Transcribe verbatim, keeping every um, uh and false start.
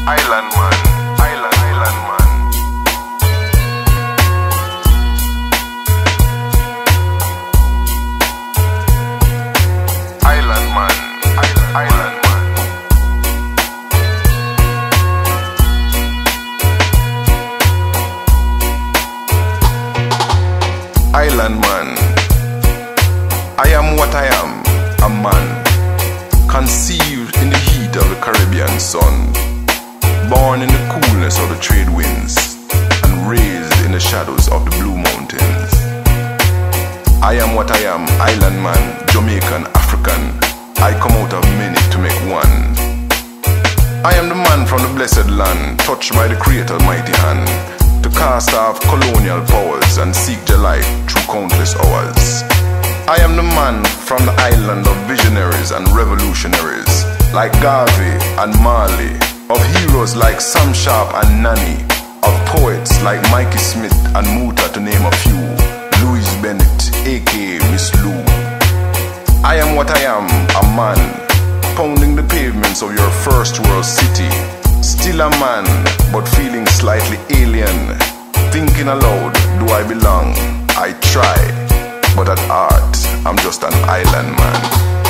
Island man, island, island man. Island man, island, island man. Island man. I am what I am, a man, conceived in the heat of the Caribbean sun, born in the coolness of the trade winds, and raised in the shadows of the Blue Mountains. I am what I am, island man, Jamaican, African. I come out of many to make one. I am the man from the blessed land, touched by the Creator's mighty hand, to cast off colonial powers and seek the light through countless hours. I am the man from the island of visionaries and revolutionaries, like Godfrey and Marley, of heroes like Sam Sharp and Nani, of poets like Mikey Smith and Muta, to name a few, Louise Bennett, aka Miss Lou. I am what I am, a man, pounding the pavements of your first world city, still a man, but feeling slightly alien, thinking aloud, do I belong? I try, but at heart, I'm just an island man.